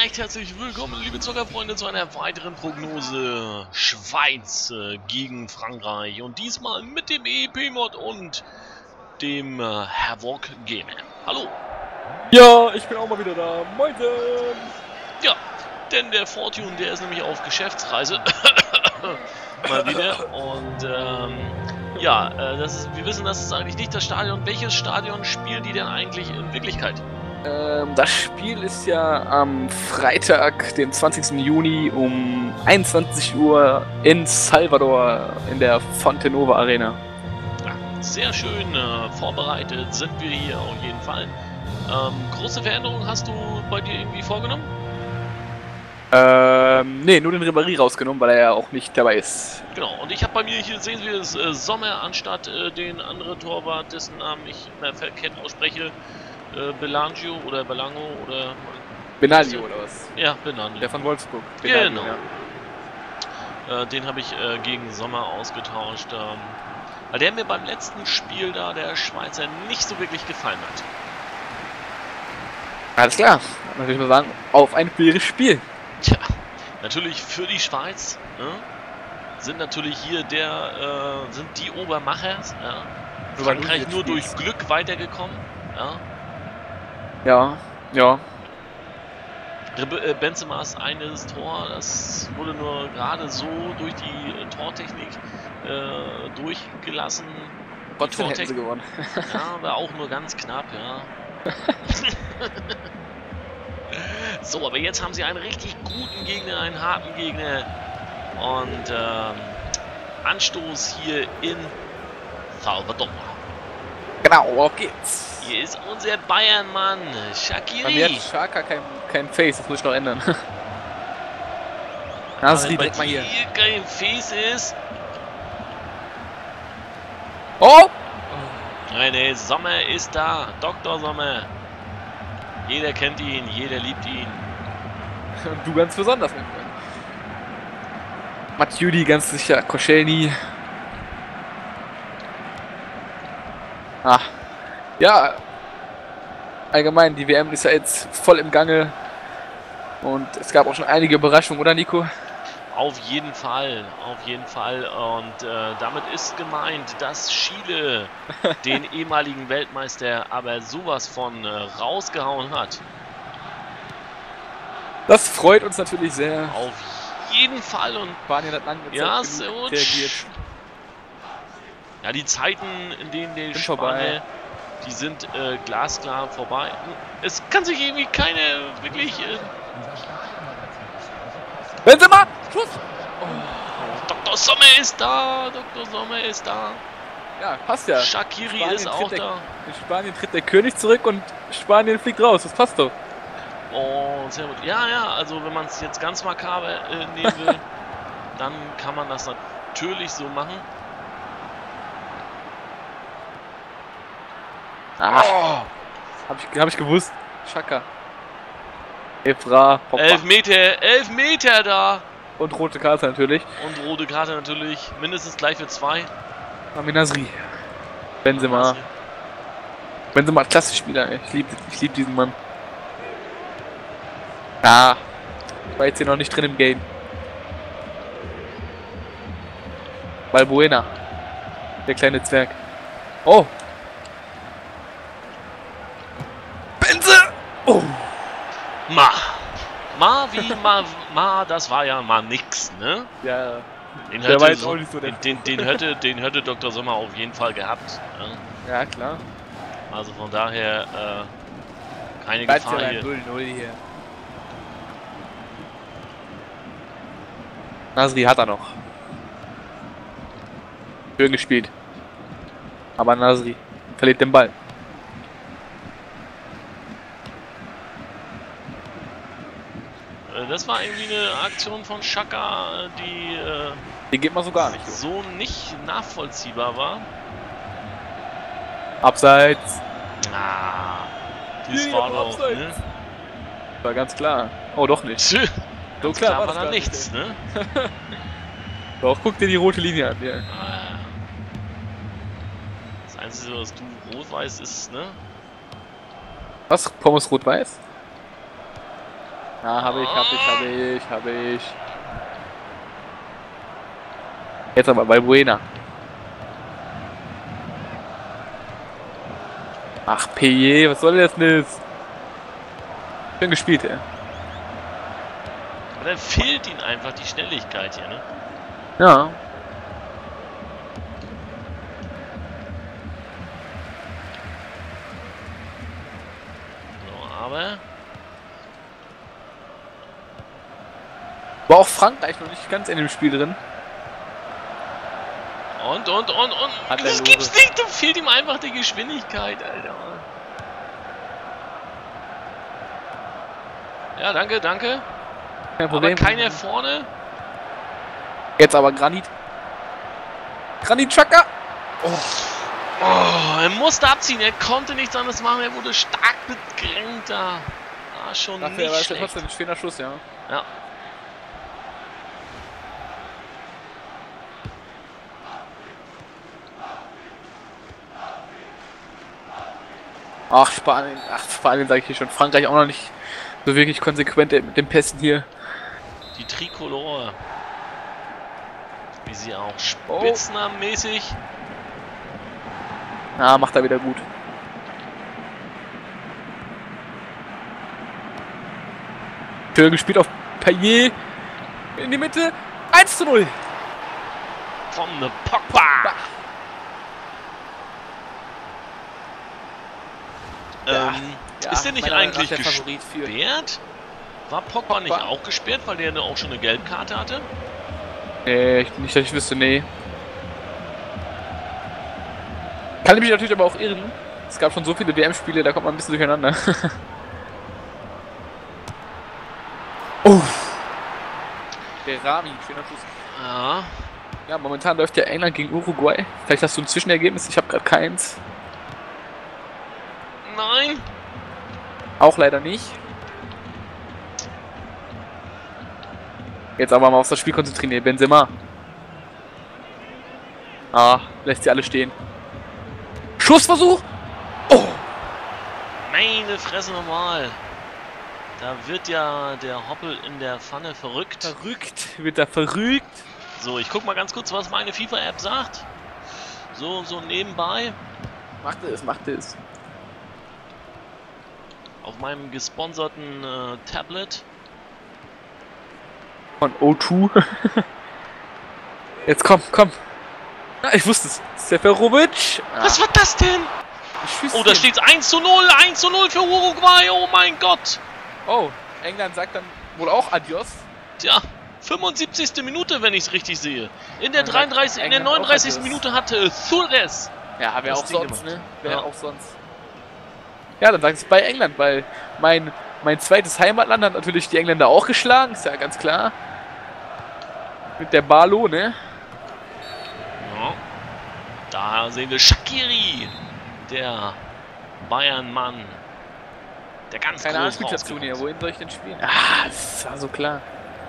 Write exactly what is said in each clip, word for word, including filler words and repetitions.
recht herzlich willkommen, liebe Zuckerfreunde, zu einer weiteren Prognose Schweiz äh, gegen Frankreich. Und diesmal mit dem E P-Mod und dem äh, Havoc Gamer. Hallo! Ja, ich bin auch mal wieder da. Moin! Ja, denn der Fortune, der ist nämlich auf Geschäftsreise. Mal wieder. Und ähm, ja, äh, das ist, wir wissen, das ist eigentlich nicht das Stadion. Welches Stadion spielen die denn eigentlich in Wirklichkeit? Ähm, das Spiel ist ja am Freitag, den zwanzigsten Juni um einundzwanzig Uhr in Salvador in der Fontenova Arena. Ja, sehr schön äh, vorbereitet sind wir hier auf jeden Fall. Ähm, große Veränderungen hast du bei dir irgendwie vorgenommen? Ähm, nee, nur den Ribéry rausgenommen, weil er ja auch nicht dabei ist. Genau, und ich habe bei mir hier, sehen wir es, äh, Sommer anstatt äh, den anderen Torwart, dessen Namen ich immer verkehrt ausspreche. Äh, Belangio oder Belango oder... Benaglio oder was? Ja, Benaglio. Der von Wolfsburg. Benaglio, Genau. Ja. Äh, den habe ich äh, gegen Sommer ausgetauscht. Ähm, weil der mir beim letzten Spiel da, der Schweizer, nicht so wirklich gefallen hat. Alles klar. Dann würde ich mal sagen, auf ein faires Spiel. Tja, natürlich für die Schweiz, ne? Sind natürlich hier der, äh, sind die Obermachers, ja? Frankreich nur durch Glück weitergekommen, ja? Ja, ja. Äh, Benzemas eines Tor, das wurde nur gerade so durch die äh, Tortechnik äh, durchgelassen. Trotzdem hätten sie gewonnen. Ja, war auch nur ganz knapp, ja. So, aber jetzt haben sie einen richtig guten Gegner, einen harten Gegner. Und ähm, Anstoß hier in Salvador. Genau, auf geht's. Hier ist unser Bayernmann, Shaqiri. Bei mir hat Xhaka kein, kein Face, das muss ich noch ändern. Nasri direkt mal hier. Hier kein Face ist. Oh! Nein, nee, Sommer ist da. Doktor Sommer. Jeder kennt ihn, jeder liebt ihn. Und du ganz besonders, mein Freund. Mathiudi ganz sicher, Koscielny. Ah. Ja. Allgemein, die W M ist ja jetzt voll im Gange. Und es gab auch schon einige Überraschungen, oder Nico? Auf jeden Fall, auf jeden Fall. Und äh, damit ist gemeint, dass Chile den ehemaligen Weltmeister aber sowas von äh, rausgehauen hat. Das freut uns natürlich sehr. Auf jeden Fall. Und Spanien hat lange ja, Zeit so reagiert. Ja, die Zeiten, in denen die Sind Spanier, vorbei. die sind äh, glasklar vorbei. Es kann sich irgendwie keine wirklich... Äh, Benzema! Schuss! Oh. Doktor Sommer ist da! Doktor Sommer ist da! Ja, passt ja. Shaqiri Spanien ist auch der, da. In Spanien tritt der König zurück und Spanien fliegt raus. Das passt doch. Oh, sehr gut. Ja, ja, also wenn man es jetzt ganz makaber äh, nehmen will, dann kann man das natürlich so machen. Ah, oh. Hab ich, hab ich gewusst. Xhaka. Evra, Pogba. Elf Meter, elf Meter da! Und rote Karte natürlich. Und rote Karte natürlich, mindestens gleich für zwei. Mami Nasri. Benzema. Benzema, klasse Spieler, ey. Ich liebe ich lieb diesen Mann. Ah, ich war jetzt hier noch nicht drin im Game. Balbuena. Der kleine Zwerg. Oh! Benze! Oh! Ma! Ma wie Ma, Ma, das war ja mal nix, ne? Ja, den der war jetzt so, auch nicht so der den, den, den, hätte, den hätte Doktor Sommer auf jeden Fall gehabt. Ne? Ja, klar. Also von daher, äh, keine Bleibt Gefahr ja hier. null null hier. Nasri hat er noch. Schön gespielt. Aber Nasri verliert den Ball. Das war irgendwie eine Aktion von Xhaka, die, äh, die geht man so gar nicht. So nicht nachvollziehbar war. Abseits. Ah, das Nee, war doch, abseits. ne? War ganz klar. Oh, doch nicht. So So klar, klar war war da das nichts, nicht, ne? Doch, guck dir die rote Linie an. Ja. Ah. Das Einzige, was du rot-weiß ist, ne? Was? Pommes rot-weiß? Ja, habe ich, habe ich, habe ich, habe ich. Jetzt aber bei Buena. Ach, P J, was soll das denn? Schön gespielt, ey. Aber dann fehlt ihm einfach die Schnelligkeit hier, ne? Ja. So, aber... War auch Frankreich noch nicht ganz in dem Spiel drin. Und, und, und, und... Hat das der gibt's Lose. nicht! Da fehlt ihm einfach die Geschwindigkeit, Alter. Ja, danke, danke. Kein Problem. Aber keiner vorne. Jetzt aber Granit. Granit Xhaka. Oh. Oh, er musste abziehen, er konnte nichts anderes machen, er wurde stark bedrängt da. War schon Dafür nicht war es schlecht. trotzdem ein schöner Schuss, ja. Ja. Ach, Spanien. Ach, Spanien sage ich hier schon. Frankreich auch noch nicht so wirklich konsequent mit dem Pässen hier. Die Tricolore. Wie sie auch Oh. spitznamenmäßig. Ja, macht er wieder gut. Schön gespielt auf Payet. In die Mitte. eins zu null. Von der Pogba. Ja, Ähm, ja, ist der nicht meiner Meinung nach eigentlich der Favorit für- gesperrt? War Pogba, Pogba. nicht auch gesperrt, weil der auch schon eine Gelbkarte hatte? Nee, ich- nicht, dass ich wüsste, nee. Kann ich mich natürlich aber auch irren. Es gab schon so viele W M-Spiele, da kommt man ein bisschen durcheinander. Oh. Der Rami, schöner Schuss. Ja. Ja, momentan läuft ja England gegen Uruguay. Vielleicht hast du ein Zwischenergebnis, ich habe gerade keins. Nein. Auch leider nicht. Jetzt aber mal auf das Spiel konzentrieren, hier, Benzema. Ah, lässt sie alle stehen. Schussversuch! Oh! Meine Fresse nochmal. Da wird ja der Hoppel in der Pfanne verrückt. Verrückt, wird er verrückt. So, ich guck mal ganz kurz, was meine FIFA-App sagt. So, so nebenbei. Macht es, macht es. Auf meinem gesponserten äh, Tablet. Von O zwei. Jetzt komm, komm. Ah, ich wusste es. Seferovic. Ah, Was war das denn? Schüsschen. Oh, da steht's eins zu null. eins zu null für Uruguay. Oh mein Gott. Oh, England sagt dann wohl auch Adios. Tja, fünfundsiebzigste Minute, wenn ich es richtig sehe. In der Man sagt dreiunddreißigsten in der England auch neununddreißigsten Adios. Minute hatte Suarez. Ja, wäre Das auch Ding sonst, gemacht. ne? Wäre Ja. auch sonst. Ja, dann sag ich es bei England, weil mein, mein zweites Heimatland hat natürlich die Engländer auch geschlagen, ist ja ganz klar. Mit der Barlow, ne? Ja. Da sehen wir Shaqiri, der Bayern-Mann. Der ganz Keine groß Anspielstation hier, rausgekommen wohin soll ich denn spielen? Ah, das war so klar.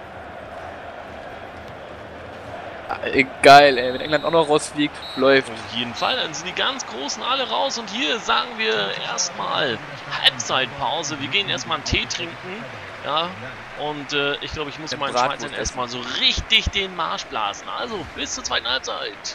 Ah, ey, geil, ey, wenn England auch noch rausfliegt, läuft. ist. Auf jeden Fall, dann sind die ganz Großen alle raus und hier sagen wir erstmal Halbzeitpause. Wir gehen erstmal einen Tee trinken. Ja, und äh, ich glaube, ich muss Eine meinen Bratwurst Schweizern erstmal so richtig den Marsch blasen. Also, bis zur zweiten Halbzeit.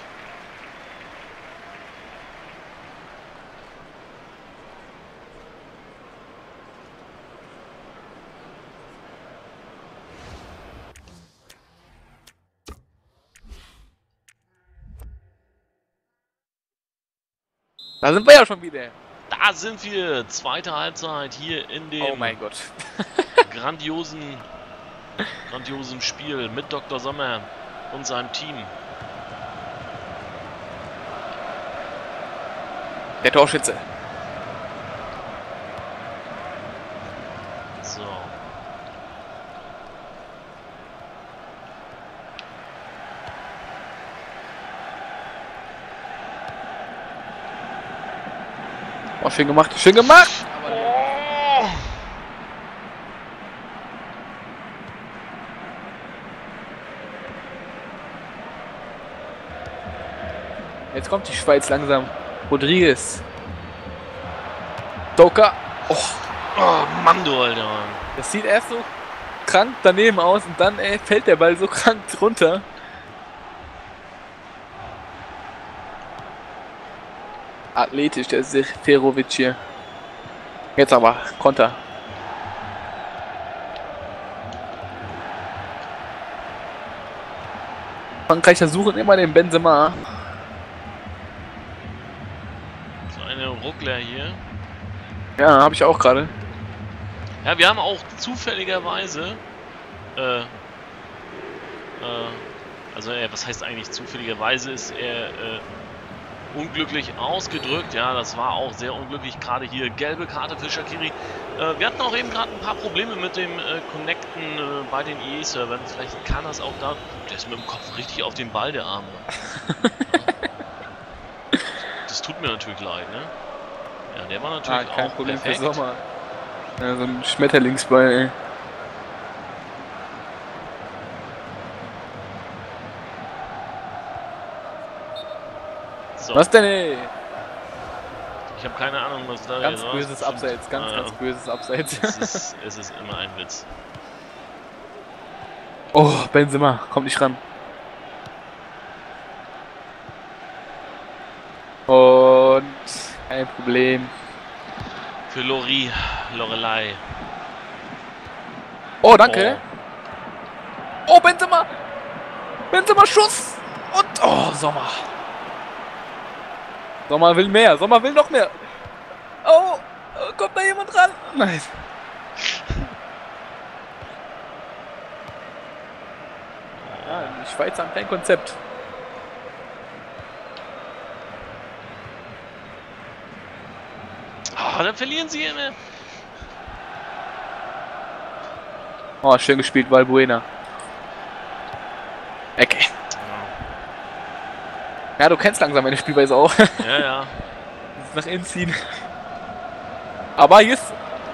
Da sind wir ja schon wieder. Da sind wir, zweite Halbzeit hier in dem Oh mein Gott. grandiosen, grandiosen Spiel mit Doktor Sommer und seinem Team. Der Torschütze. So. Oh, schön gemacht, schön gemacht. Oh. Jetzt kommt die Schweiz langsam. Rodriguez. Doka. Oh, Oh, Mann, du Alter. das sieht erst so krank daneben aus und dann ey, fällt der Ball so krank runter. Athletisch, der Seferovic hier. Jetzt aber, Konter. Frankreicher suchen immer den Benzema. So eine Ruckler hier. Ja, habe ich auch gerade. Ja, wir haben auch zufälligerweise, äh, äh, also äh, was heißt eigentlich zufälligerweise, ist er äh, unglücklich ausgedrückt. Ja, das war auch sehr unglücklich, gerade hier gelbe Karte für Shaqiri. Äh, wir hatten auch eben gerade ein paar Probleme mit dem äh, Connecten äh, bei den E A-Servern. Vielleicht kann das auch da, der ist mit dem Kopf richtig auf den Ball, der Arme. Ja. Das tut mir natürlich leid, ne? Ja, der war natürlich ah, kein auch Problem perfekt. für Sommer. Ja, so ein Schmetterlingsball, ey. So. Was denn, ey? Ich habe keine Ahnung, was da Ganz jetzt böses war. Abseits, ganz, Ah, ganz böses Abseits. Es ist, es ist immer ein Witz. Oh, Benzema, komm nicht ran. Und kein Problem. Für Lori, Lorelei. Oh, danke. Oh, oh Benzema. Benzema, Schuss. Und, oh, Sommer. Sommer will mehr, Sommer will noch mehr. Oh, kommt da jemand ran? Nein. Ja, die Schweizer haben kein Konzept. Oh, dann verlieren sie immer. Oh, schön gespielt, Valbuena. Ecke. Ja, du kennst langsam meine Spielweise auch. Ja, ja. Nach innen ziehen. Aber jetzt.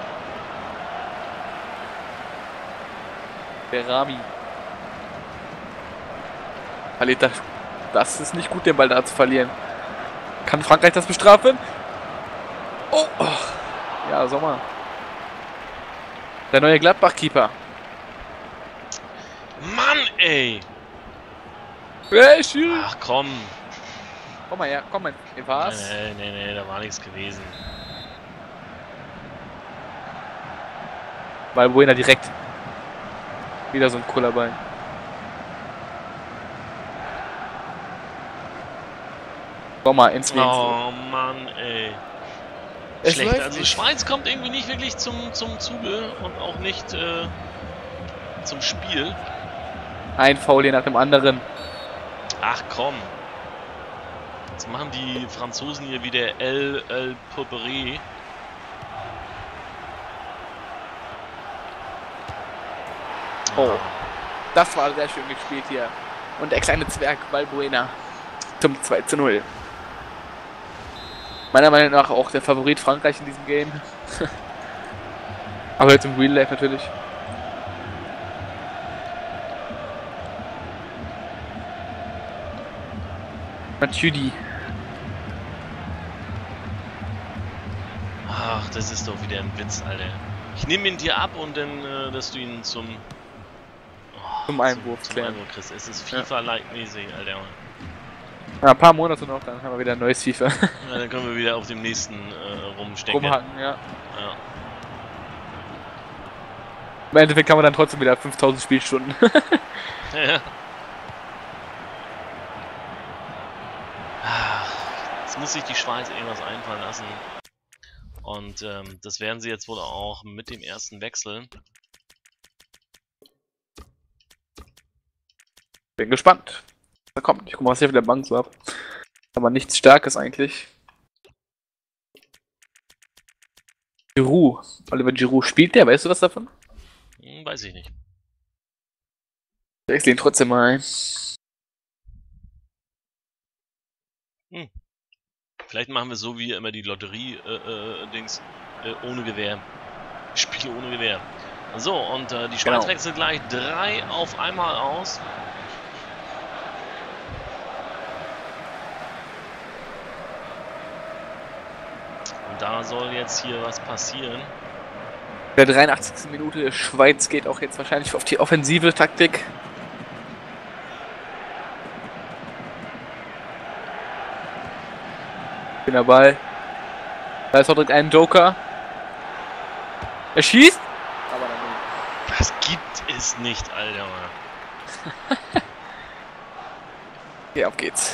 Der Rami. Verliert das. Das ist nicht gut, den Ball da zu verlieren. Kann Frankreich das bestrafen? Oh, oh. Ja, Sommer. Der neue Gladbach-Keeper. Mann, ey. Hey, schön. Ach komm. Komm mal her, komm mal. Hey, was? Nee, nee, nee, da war nichts gewesen. Valbuena direkt. Wieder so ein cooler Ball. Sommer ins Links. Oh Mann, ey. Es Schlecht. läuft Also nicht. Schweiz kommt irgendwie nicht wirklich zum, zum Zuge und auch nicht äh, zum Spiel. Ein Foul hier nach dem anderen. Ach komm. Jetzt machen die Franzosen hier wieder El, El Popere. Oh. Das war sehr schön gespielt hier. Und der kleine Zwerg Valbuena zum zwei zu null. Meiner Meinung nach auch der Favorit Frankreich in diesem Game. Aber jetzt im Real Life natürlich. Matuidi. Ach, das ist doch wieder ein Witz, Alter. Ich nehme ihn dir ab und dann, äh, dass du ihn zum... Oh, Zum Einwurf Zum, zum klären. Einwurf kriegst. Es ist FIFA-like-mäßig, Alter. Ja, ein paar Monate noch, dann haben wir wieder ein neues FIFA. Ja, dann können wir wieder auf dem nächsten äh, rumstecken. Rumhacken, ja. Ja. Im Endeffekt haben wir dann trotzdem wieder fünftausend Spielstunden. Ja. Jetzt muss sich die Schweiz irgendwas einfallen lassen. Und ähm, das werden sie jetzt wohl auch mit dem ersten Wechsel. Bin gespannt. Da kommt. Ich guck mal, was ich auf der Bank so hab. Aber nichts Starkes eigentlich. Giroud. Oliver Giroud. Spielt der? Weißt du was davon? Hm, weiß ich nicht. Ich wechsle ihn trotzdem mal ein. Hm. Vielleicht machen wir so wie immer die Lotterie-Dings äh, äh, ohne Gewehr. Spiele ohne Gewehr. So, und äh, die Schweiz Genau. wechselt gleich drei auf einmal aus. Und da soll jetzt hier was passieren. Der dreiundachtzigsten Minute. Schweiz geht auch jetzt wahrscheinlich auf die offensive Taktik. Bin dabei. Da ist auch direkt ein Joker. Er schießt. Aber dann Das gibt es nicht, Alter. okay, auf geht's.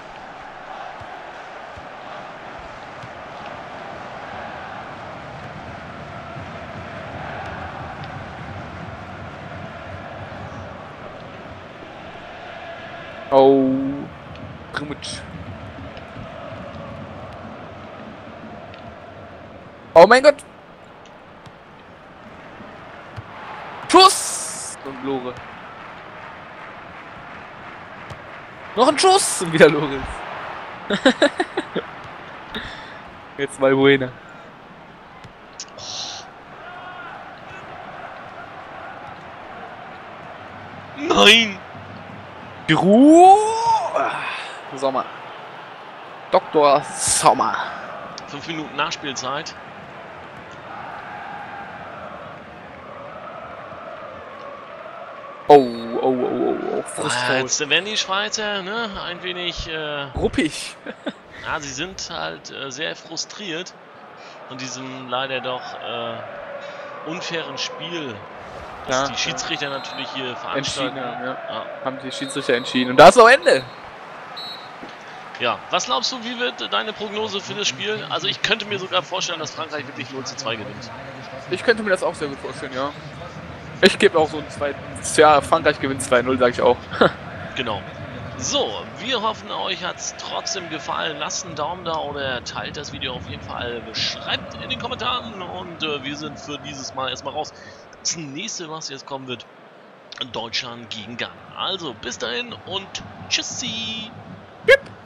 Oh, Primitsch. Oh mein Gott! Schuss! Und Lore. Noch ein Schuss! Und wieder Loris. Jetzt mal Buena. Nein! Giroud! Sommer. Doktor Sommer. Fünf Minuten Nachspielzeit. Oh, oh, oh, oh, oh. Ah, jetzt werden die Schweizer, ne, ein wenig äh, ruppig. Ja, sie sind halt äh, sehr frustriert von diesem leider doch äh, unfairen Spiel, das Ja, die Schiedsrichter ja. natürlich hier veranstalten. Entschieden, ja. Ja. Haben die Schiedsrichter entschieden. Und da ist auch Ende. Ja, was glaubst du, wie wird deine Prognose für das Spiel? Also ich könnte mir sogar vorstellen, dass Frankreich wirklich null zu zwei gewinnt. Ich könnte mir das auch sehr gut vorstellen, ja. Ich gebe auch so ein zwei. Ja, Frankreich gewinnt zwei null, sage ich auch. Genau. So, wir hoffen, euch hat es trotzdem gefallen. Lasst einen Daumen da oder teilt das Video auf jeden Fall. Schreibt in den Kommentaren und äh, wir sind für dieses Mal erstmal raus. Das nächste, was jetzt kommen wird, Deutschland gegen Ghana. Also, bis dahin und tschüssi! Yep.